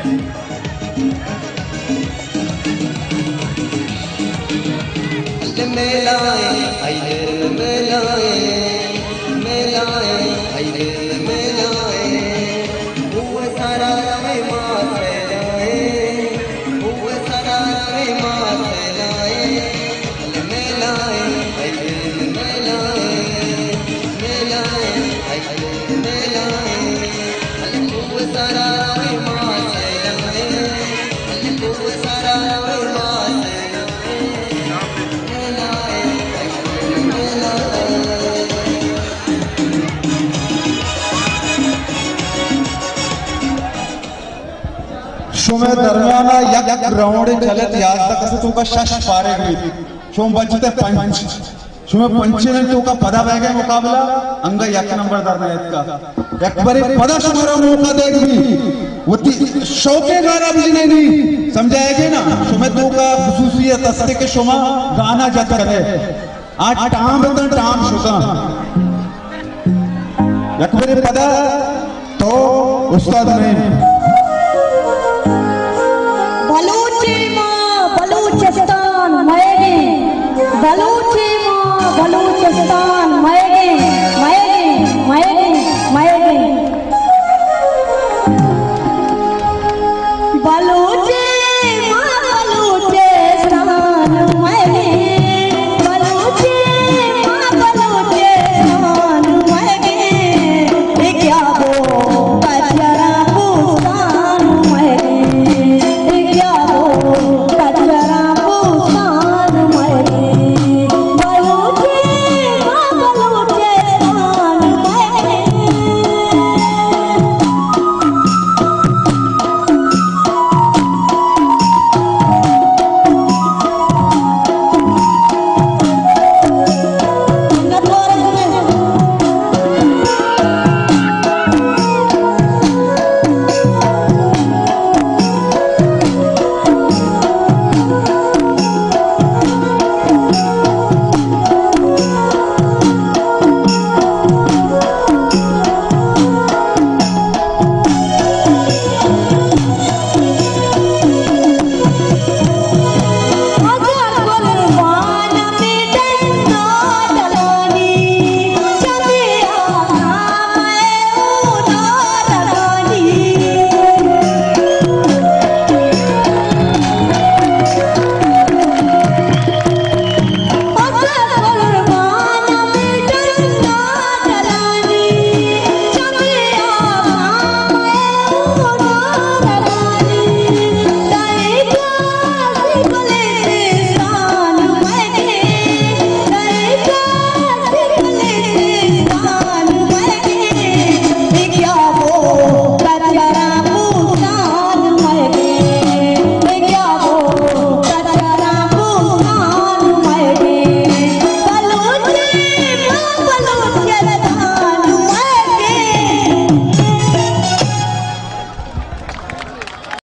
मेलाए आइले मेलाए मेलाए आइले मेलाए वो सारा रे माथे लाए वो सारा रे माथे लाए मेलाए आइले मेलाए मेलाए आइले मेलाए वो सारा रे माथे लाए वो सारा रे माथे शुमे दरमियाना यक ग्राउंड चलत याद तक से तुका शश पारे गई शुम बचते पंच शुमे पंचे ने तुका पदा बह गए मुकाबला अंग यक नंबर दरमियात का एक बारे पदा शुमारा मौका देगी वती शौके गाना भी नहीं समझाएगे ना शुमे तुका खुसूसियत अस्ते के शुमा गाना जत करे आज टाम बतन टाम शुका एक बारे पदा तो उस्ताद ने बलूचिस्तान बलूचिस्तान